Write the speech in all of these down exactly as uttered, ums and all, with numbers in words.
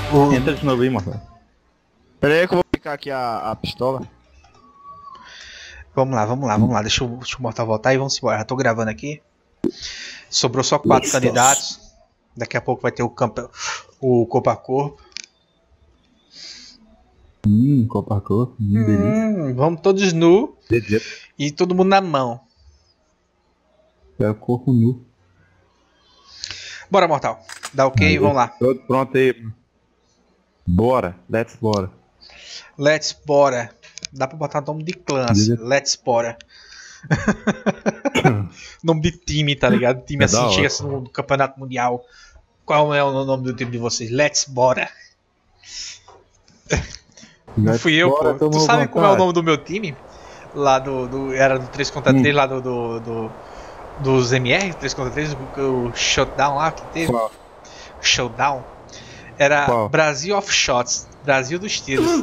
O... Entra de novo aí, mano. Pera aí que eu vou picar aqui a, a pistola. Vamos lá, vamos lá, vamos lá. Deixa o, deixa o Mortal voltar e vamos embora. Já tô gravando aqui. Sobrou só quatro candidatos. Daqui a pouco vai ter o campo, o corpo a corpo. Hum, Copa Cor. Hum, delícia. Hum, vamos todos nu e todo mundo na mão. É o corpo nu. Bora, Mortal. Dá ok, Aí, vamos lá. Todo pronto aí. Bora, let's bora. Let's bora. Dá pra botar nome de clã, assim. Let's bora. Nome de time, tá ligado? Time É assim, da hora. chega assim no, no campeonato mundial. Qual é o nome do time de vocês? Let's bora. Não Let's fui eu, bora, pô. Tu tomou sabe como é o vontade. nome do meu time? Lá do. do era do três contra três, Hum. lá do, do, do. Dos M R, três contra três, o, o shutdown lá que teve. Qual? Showdown. Era Qual? Brasil of Shots. Brasil dos tiros.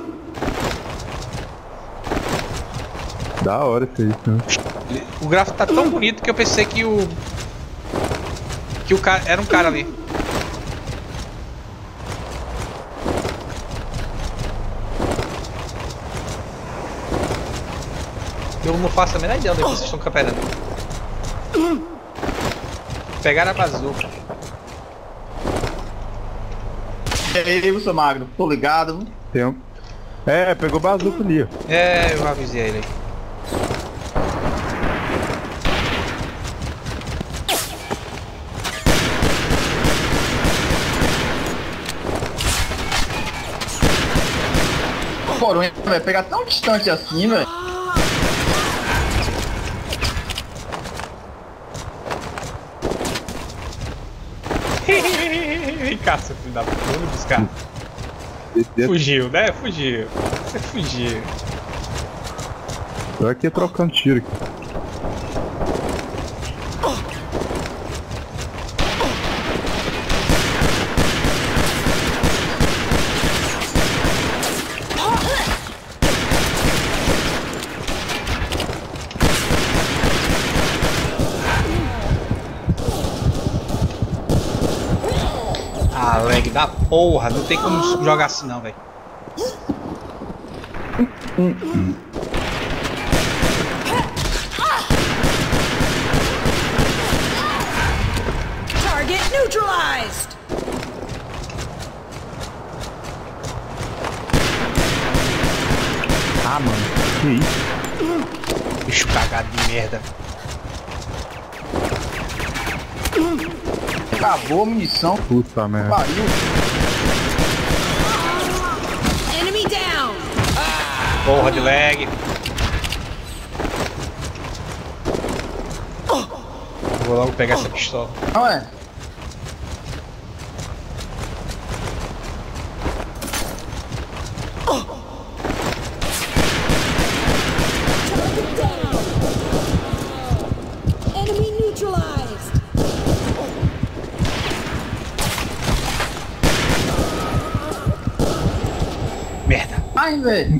Da hora isso aí, né? O gráfico tá tão bonito que eu pensei que o. Que o cara. Era um cara ali. Eu não faço a menor ideia onde vocês estão camperando. Pegaram a bazuca. E aí, seu magro, tô ligado. Tem um... É, pegou bazuca ali, ó. É, eu avisei ele aí. Coronha, vai pegar tão distante assim, velho. Vem cá, seu filho da puta, vamos buscar. Fugiu, né? Fugiu. Você fugiu. Tô aqui trocando tiro aqui. Ah, lag da porra, não tem como jogar assim não, velho. Target neutralized! Ah, mano, que isso? Bicho cagado de merda. Acabou a munição. Puta merda. Pariu. Enemy down! Porra de lag. Vou logo pegar essa pistola. Não é? Enemy neutralized! Merda. Ai, velho.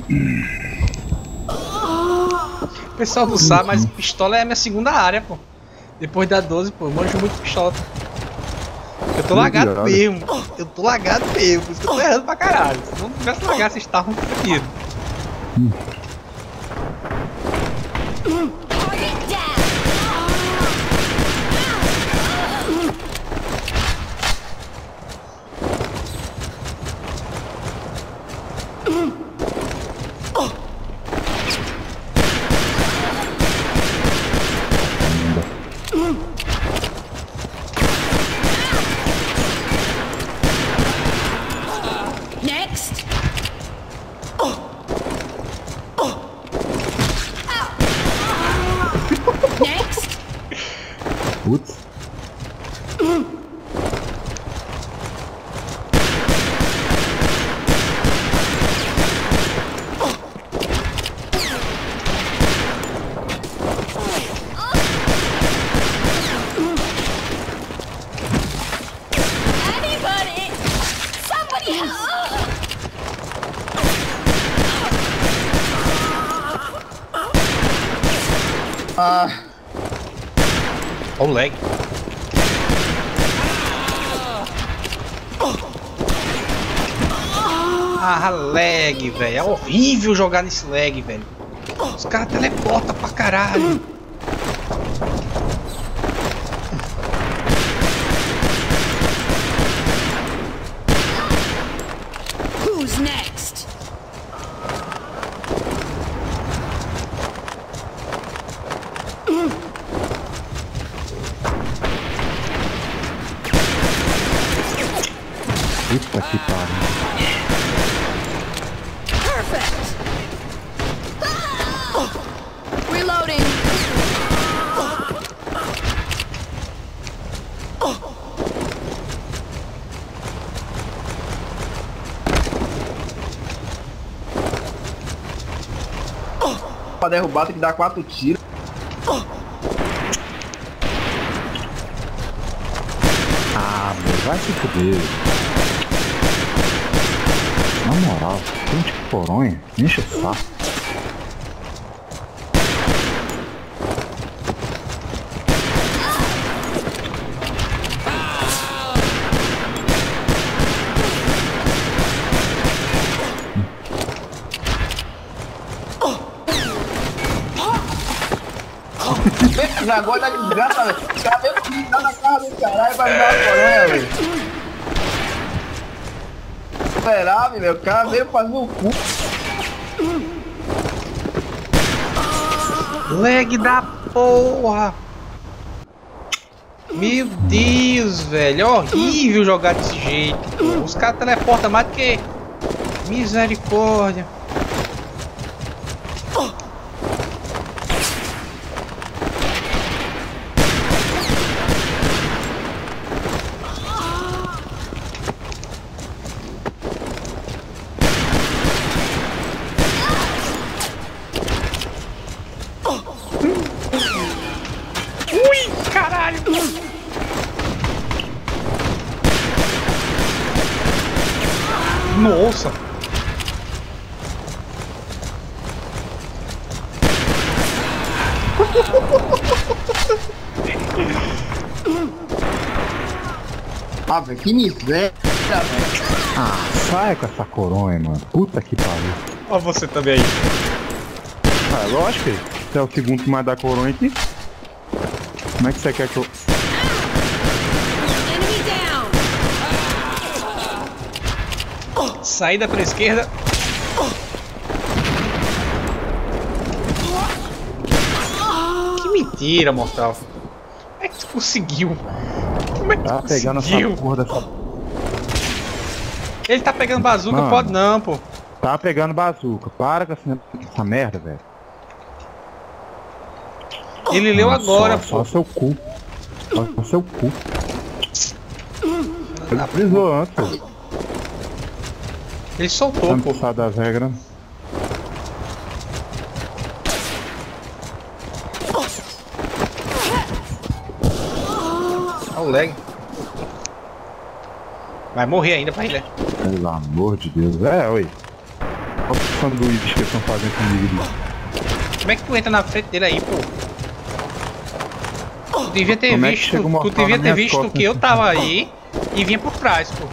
O pessoal não sabe, mas pistola é a minha segunda área, pô. Depois da doze, pô, eu manjo muito pistola. Eu tô lagado Olha. mesmo. Eu tô lagado mesmo, por isso que eu tô errando pra caralho. Se não tivesse lagado, vocês estavam fodidos. Target down! Next! Next! Putz. Anybody! Somebody help! Ah, Olha o lag. Ah, lag, velho. É horrível jogar nesse lag, velho. Os caras teleportam pra caralho. Who's next? Puta que pariu. Perfect. Reloading. Pra derrubar tem que dar quatro tiros. Ah, meu, vai se fuder. Na moral, tem de coronha, enche o saco. Esse negócio da desgraça, velho. O cara veio comigo lá na casa do caralho pra me dar uma coronha, velho. Esperava, velho. O cara veio fazer o cu. Lag da porra. Meu Deus, velho. É horrível jogar desse jeito. Pô. Os caras teleportam mais do que... Misericórdia. Ui, caralho. Nossa. Ah, velho, que miséria, velho. Ah, sai com essa coronha, mano. Puta que pariu. Olha você também aí. Ah, lógico, você é o segundo que mais dá coronha aqui. Como é que você quer que eu... Enemy down. Saída pela esquerda. Que mentira, mortal. Como é que tu conseguiu? Como é que tu Tá pegando conseguiu? essa porra dessa... Ele tá pegando bazuca, Mano. pode não, pô. Tá pegando bazuca. Para com essa, essa merda, velho. Ele leu Nossa, agora, só, pô. só seu cu. Só seu cu. Ele avisou antes, pô. Ele soltou, Tá pô. me das regras. Olha o lag. Vai morrer ainda pra ele. Pelo amor de Deus. É, oi. Olha os sanduíches que eles estão fazendo comigo ali. Como é que tu entra na frente dele aí, pô? Tu devia ter Como é que visto, chega o tu mortal devia nas ter minhas visto costas, que eu assim? tava aí e vinha por trás, pô.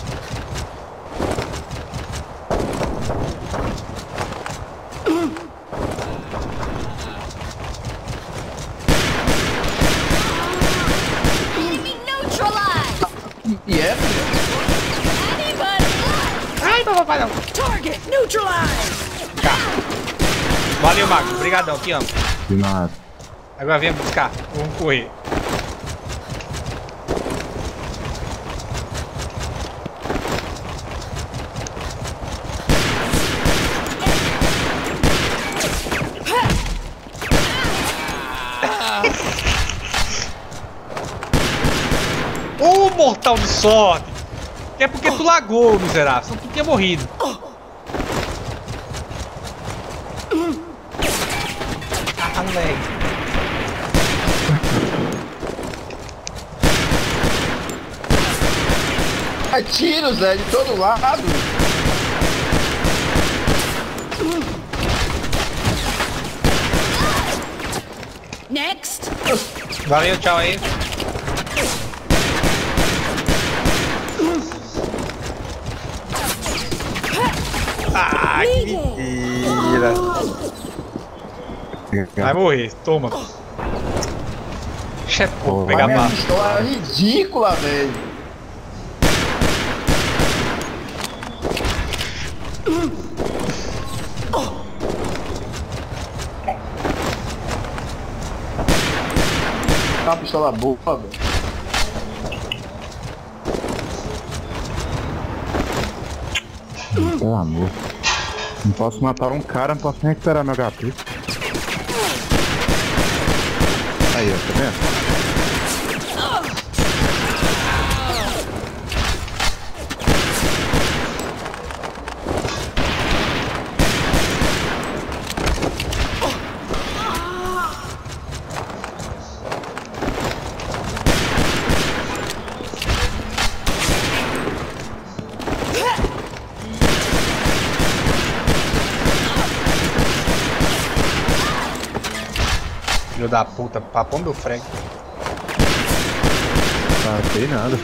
Enemy neutralized. E é, Anybody? Ai, não vou parar. Target neutralized. Valeu, Mago. Obrigadão, te amo. De nada. Agora vem buscar. Vamos correr. Ô, mortal de sorte! Que é porque tu lagou, miserável. Senão tu tinha morrido. Ah, lag. é tiros, velho, de todo lado. Next. Valeu, tchau aí. Ah, que mentira. Vai morrer, toma. Chefe, vou pegar a Minha barra. pistola é ridícula, velho. É uma pistola boa, velho. Pelo amor. Não posso matar um cara, não posso nem recuperar meu H P. Aí, ó, tá vendo? Filho da puta, papão meu frag. Tá, não sei nada.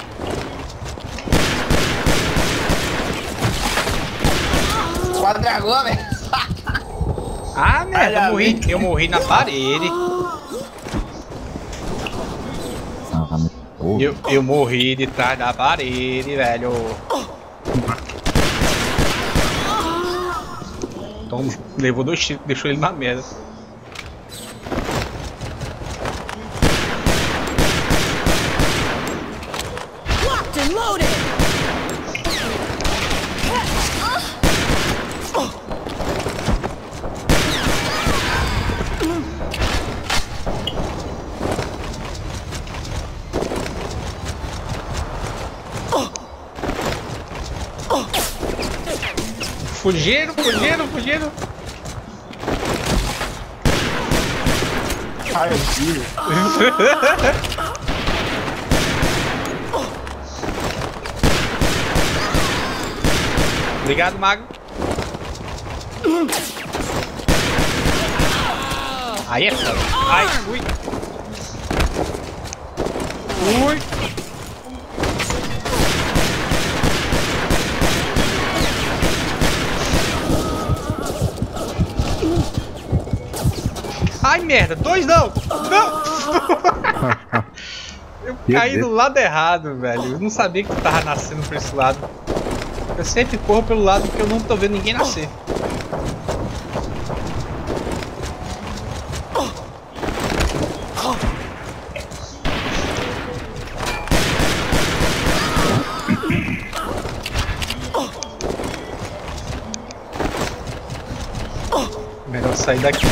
Quatro dragão, velho. Ah, merda, Ai, eu morri, eu morri na parede. Ah, tá muito porra. Eu, eu morri de trás da parede, velho. Então, levou dois tiros, deixou ele na merda. Locked and loaded. Fugiram, fugiram, fugiram. Ai, meu filho. Obrigado, mago. Aí é foda. Ai, fui. Fui. Ai, merda. Dois não. Não. Eu caí do lado errado, velho. Eu não sabia que tu tava nascendo por esse lado. Eu sempre corro pelo lado que eu não tô vendo ninguém nascer. Melhor sair daqui.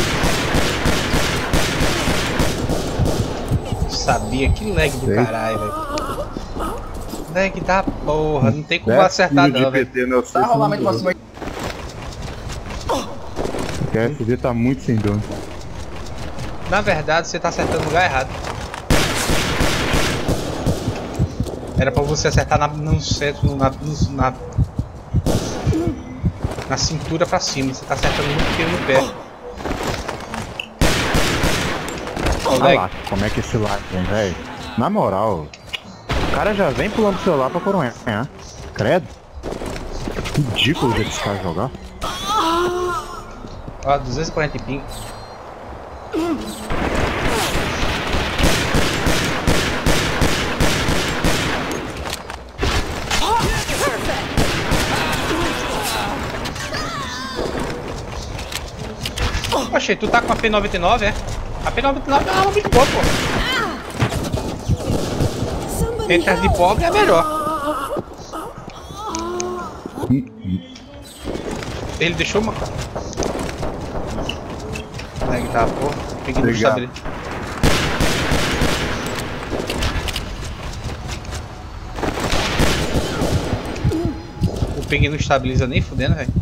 Sabia, que lag do Sei. caralho, velho. Lag da porra, não tem como dez acertar quilos não, de velho. P T no Tá rolamento pra cima aí. O F D tá muito sem dono. Na verdade, você tá acertando no lugar errado. Era pra você acertar na, no centro, na, no- na, na cintura pra cima. Você tá acertando muito tiro no pé. Ó, Olha lag. lá, como é que esse lag vem, velho? Na moral, o cara já vem pulando o celular pra coronhar. Credo. Ridículo ver esse cara jogar. Ó, duzentos e quarenta e ping. Oxe, tu tá com a P noventa e nove, é? A P noventa e nove é uma arma muito boa, pô. Somebody Entre as de help. pobre é a melhor. Ele deixou uma. Lag tá, porra. Peguei no Obrigado. estabilidade. O ping não estabiliza nem fudendo, velho.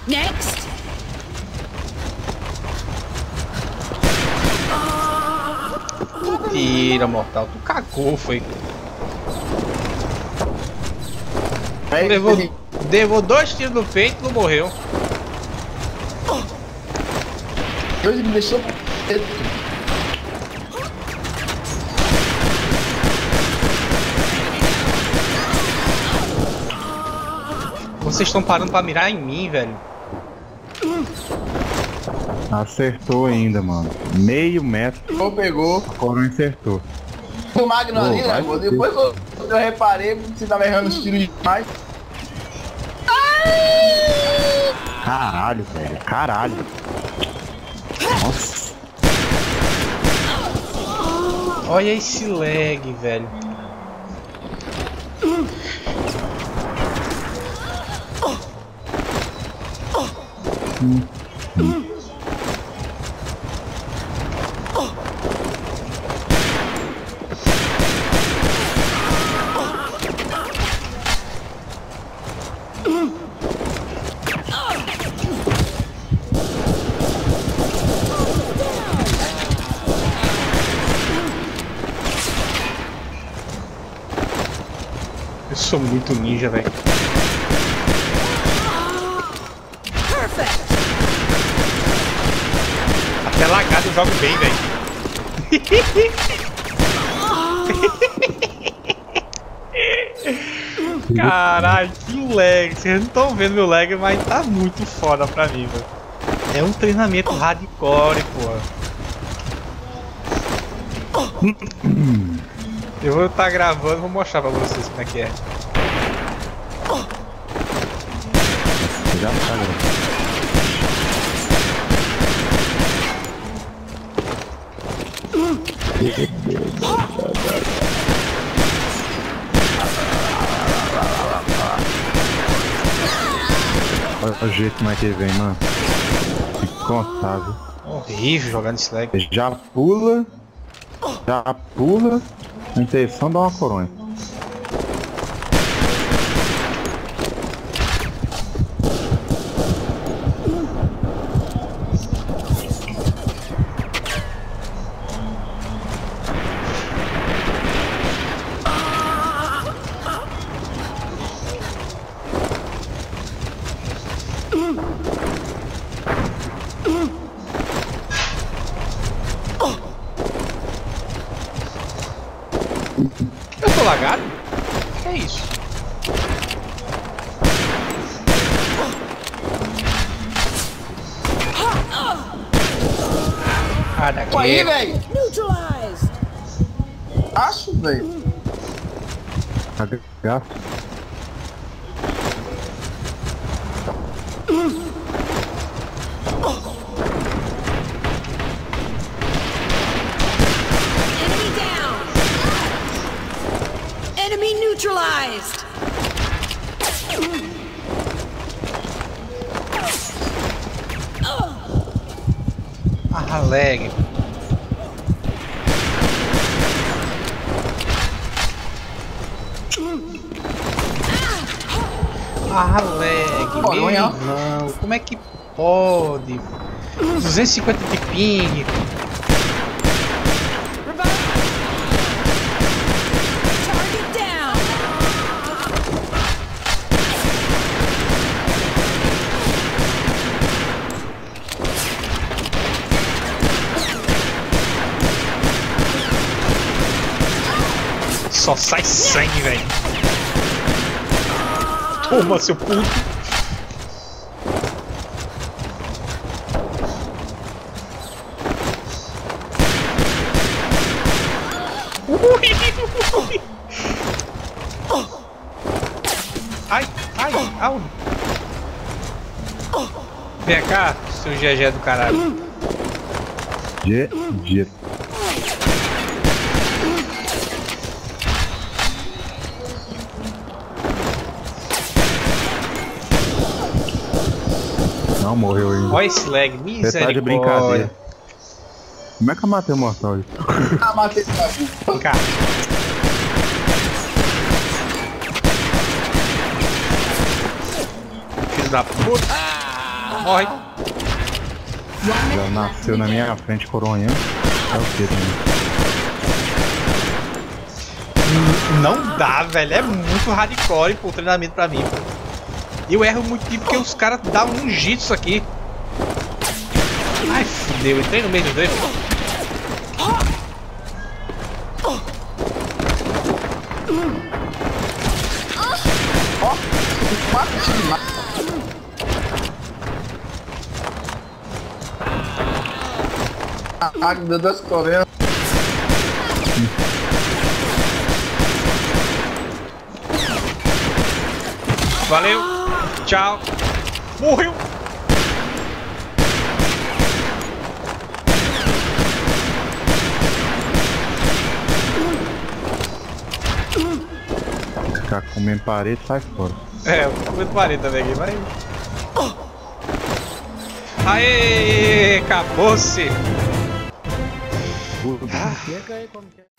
Next. Mentira, mortal. Tu cagou, foi. Aí, Levou, ele- levou dois tiros no peito e não morreu. Deus me deixou. Vocês estão parando pra mirar em mim, velho. Acertou ainda, mano. Meio metro. Não pegou. A coronha acertou. O Magno ali, Ô, né, vai pô? se Depois eu, eu reparei que você tava errando os tiros demais. Caralho, velho. Caralho. Nossa. Olha esse lag, velho. Eu sou muito ninja, velho. Perfect. Até lagado eu jogo bem, velho. Caralho, que lag. Vocês não estão vendo meu lag, mas tá muito foda pra mim, velho. É um treinamento hardcore, porra. Eu vou estar gravando, vou mostrar pra vocês como é que é. Já tá, galera. Olha o jeito como é que ele vem, mano. Incontável. Horrível jogar nesse lag. Já pula. Já pula. A intenção dá uma coronha. Eu tô lagado? Que é isso? Ah, daqui. Pô, aí, velho. Neutralized. Acho, velho. Gato. Enemy down. Enemy neutralized. Ah, lag. Ah, lag. Pô, Meu não é? irmão, como é que pode? duzentos e cinquenta de ping. Target down. Só sai sangue, velho. Toma, seu puto. Ui. Ai, ai, au. Vem cá, seu G G do caralho. G. G. Não morreu ainda. Olha esse lag, Você tá de misericórdia. brincadeira. Como é que eu matei o mortal aí? Ah, matei esse cara. Vem cá. Filho da puta. Morre. Já nasceu na minha frente coronhando. É o que também? Não dá, velho. É muito hardcore pô, o treinamento pra mim. Pô. Eu erro muito aqui porque os caras dão um jitsu aqui. Ai, fudeu. Entrei no meio dos dois. Ó, mata esse demais. Ah, meu Deus, correndo. Valeu. Tchau. Morreu. Ficar comendo parede, sai fora. É, eu tô muito parede também aqui, mas... Aê, acabou-se. Chega aí quando quer.